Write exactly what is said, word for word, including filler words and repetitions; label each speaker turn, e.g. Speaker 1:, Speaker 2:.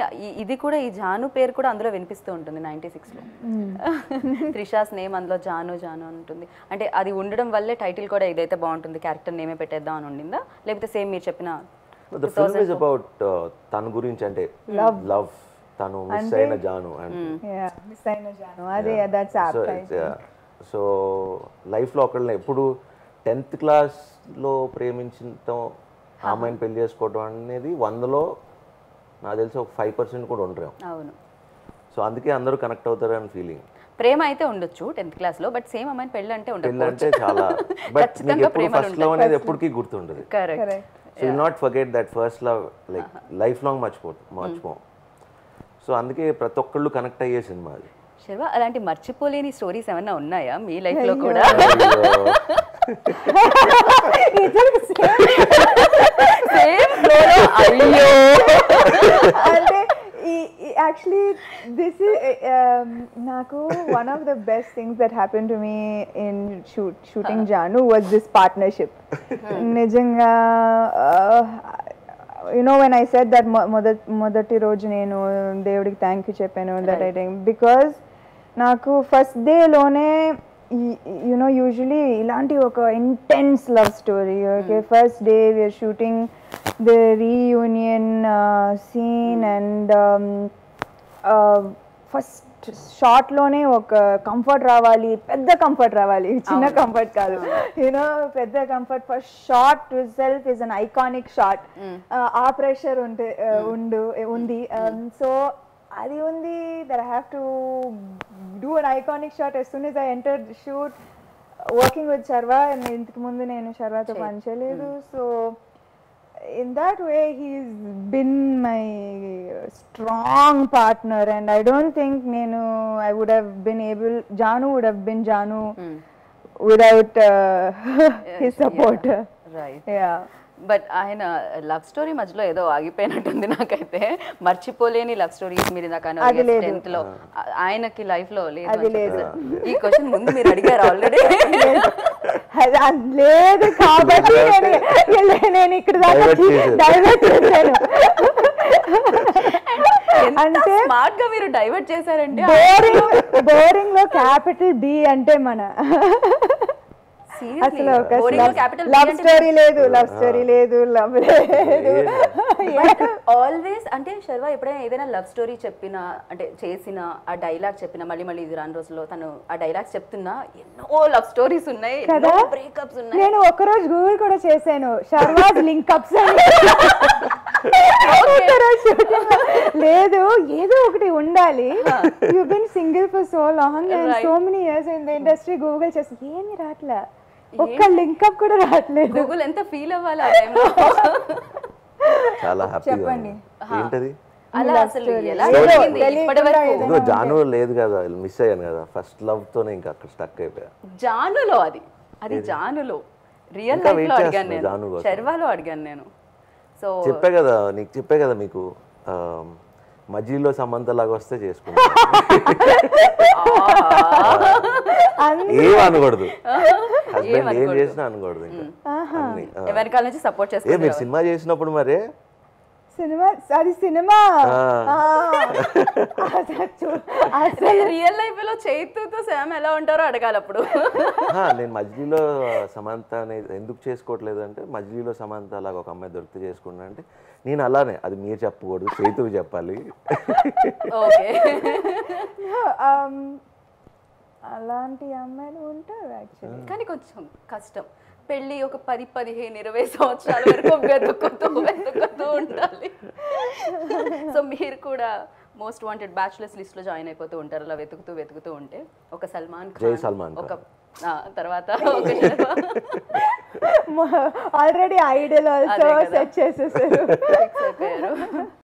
Speaker 1: ఈ- ఇది కూడా ఈ జాను పేరు కూడా అందులో వినిపిస్తూ ఉంటుంది నైన్టీ సిక్స్లో త్రిషాస్ నేమ్ అందులో జాను జాను అని ఉంటుంది. అంటే అది ఉండడం వల్లే టైటిల్ కూడా ఇదైతే బాగుంటుంది క్యారెక్టర్ నేమే పెట్టేద్దాం అని ఉండిందా, లేకపోతే సేమ్ మీరు చెప్పిన
Speaker 2: ద ఫిల్మ్ ఇస్ అబౌట్ తన గురించి, అంటే లవ్, తను మిస్ అయిన జాను
Speaker 3: మిస్ అయిన జాను అదే దట్స్ యాప్ట్.
Speaker 2: సో లైఫ్లో ఒకళ్ళని ఎప్పుడు టెన్త్ క్లాస్లో ప్రేమించడం, అమ్మాయిని పెళ్లి చేసుకోవడం అనేది వందలో నాకు తెలిసి ఒక ఫైవ్ పర్సెంట్ కూడా ఉండరు.
Speaker 1: అవును.
Speaker 2: సో అందుకే అందరూ కనెక్ట్ అవుతారు అని ఫీలింగ్.
Speaker 1: ప్రేమ అయితే ఉండొచ్చు టెన్త్ క్లాస్లో, బట్ సేమ్ అమ్మాయిని పెళ్ళి అంటే
Speaker 2: పెళ్ళి అంటే చాలా, బట్ మీకు ఎప్పుడు ఫస్ట్ లవ్ అనేది ఎప్పటికీ గుర్తుంటుంది.
Speaker 1: Correct.
Speaker 2: So you not forget that first love, like life long మర్చిపో మర్చిపోం. సో అందుకే ప్రతి ఒక్కళ్ళు కనెక్ట్ అయ్యే సినిమా అది.
Speaker 1: శర్వా, అలాంటి మర్చిపోలేని స్టోరీస్ ఏమన్నా ఉన్నాయా మీ లైఫ్లో కూడా?
Speaker 3: అయ్యో అంటే యాక్చువల్లీ దిస్ నాకు one of the best things that happen to me in shoot shooting Jaanu was this partnership. నిజంగా you know when I said that మొదటి మొదటి రోజు నేను దేవుడికి థ్యాంక్ యూ చెప్పాను దట్ ఐ థింక్ బికాజ్ నాకు ఫస్ట్ డేలోనే యునో యూజువలీ ఇలాంటి ఒక intense love story. Okay, first day we are shooting the reunion scene and first షార్ట్లోనే ఒక కంఫర్ట్ రావాలి, పెద్ద కంఫర్ట్ రావాలి, చిన్న కంఫర్ట్ కాదు, యూనో పెద్ద comfort. First shot self is an iconic shot. ఆ ప్రెషర్ ఉంటే ఉండు ఉంది. సో అది ఉంది that I have to do an iconic shot as soon as I entered the shoot working with Sharva. And ఇంతకు ముందు నేను శర్వాతో పనిచేయలేదు. So in that way he's been my strong partner and I don't think నేను I would have been able, Janu would have been Janu mm. without uh, his support.
Speaker 1: Yeah. Right.
Speaker 3: Yeah.
Speaker 1: But ఆయన love story మధ్యలో ఏదో ఆగిపోయినట్టుంది నాకైతే. మర్చిపోలేని love stories మీరు ఇందాక tenth లో ఆయనకి లైఫ్ లో లేదు. ఈ క్వశ్చన్ ముందు మీరు అడిగారు ఆల్రెడీ.
Speaker 3: లేదు కాబట్టి నేను ఇక్కడ డైవర్ట్ చేశాను.
Speaker 1: అంటే స్మార్ట్ గా మీరు డైవర్ట్ చేశారంటే
Speaker 3: బోరింగ్ బోరింగ్ లో క్యాపిటల్ బి అంటే మన అసలు లవ్ స్టోరీ లేదు, లవ్ స్టోరీ లేదు, లవ్ లేదు.
Speaker 1: ఆల్వేస్ అంటే శర్వా ఎప్పుడైనా ఏదైనా లవ్ స్టోరీ చెప్పినా అంటే చేసిన ఆ డైలాగ్ చెప్పినా మళ్ళీ మళ్ళీ ఇది రాని రోజుల్లో తను ఆ డైలాగ్స్ చెప్తున్నా ఎన్నో లవ్ స్టోరీస్ ఉన్నాయి, బ్రేకప్స్ ఉన్నాయి.
Speaker 3: నేను ఒకరోజు గూగుల్ కూడా చేశాను శర్వాస్ లింకప్స్ అని. లేదు ఏదో ఒకటి ఉండాలి. You been single for so long and so many years in the industry. Google చేసి ఏమి రాట్లే, ఒక్క లింకప్ కూడా రావట్లేదు.
Speaker 1: గూగుల్ ఎంత ఫీల్ అవ్వాలి ఆ టైంలో.
Speaker 2: చాలా హ్యాపీగా
Speaker 3: చెప్పండి
Speaker 2: ఏంటది
Speaker 1: అలా అసలు ఎలా జరిగింది ఇప్పటివరకు?
Speaker 2: జాను లేదు కదా, మిస్ అయ్యాను కదా ఫస్ట్ లవ్ తోనే, ఇంకా అక్కడ స్టక్ అయిపోయా.
Speaker 1: జానులో అది అది జానులో రియల్ లైఫ్ లో అడిగాను నేను, శర్వాలో అడిగాను నేను. సో
Speaker 2: చెప్పే కదా నీకు, చెప్పే కదా మీకు మధ్యలో సమంత లాగా వస్తే చేసుకున్నా. ఏం అనకూడదు, హస్బెండ్ ఏం చేసినా అనకూడదు. ఇంకా
Speaker 1: వెనకాల నుంచి సపోర్ట్
Speaker 2: ఏ
Speaker 1: చేస్తారు.
Speaker 2: మీరు సినిమా చేసినప్పుడు మరి
Speaker 3: సినిమా అది సినిమా
Speaker 1: రియల్ లైఫ్ లో చైతుతో శామ్ ఎలా ఉంటారో అడగాలి అప్పుడు.
Speaker 2: నేను మధ్యలో సమంత ఎందుకు చేసుకోవట్లేదు అంటే, మధ్యలో సమంత అలాగ ఒక అమ్మాయి దొరికితే చేసుకున్నా అంటే నేను అలానే, అది మీరు చెప్పకూడదు, చైతుకు చెప్పాలి.
Speaker 1: ఓకే,
Speaker 3: అలాంటి అమ్మాయిలు ఉంటారు యాక్చువల్లీ,
Speaker 1: కానీ కొంచెం కష్టం. పెళ్ళి ఒక పది పదిహేను ఇరవై సంవత్సరాల వరకు వెతుకుతూ వెతుకుతూ ఉండాలి. సో మీరు కూడా మోస్ట్ వాంటెడ్ బ్యాచులర్స్ లిస్ట్ లో జాయిన్ అయిపోతూ ఉంటారు అలా వెతుకుతూ వెతుకుతూ ఉంటే. ఒక సల్మాన్ ఖాన్, ఒక తర్వాత
Speaker 3: ఆల్రెడీ ఐడల్ ఆల్సో సెట్ చేసేసారు.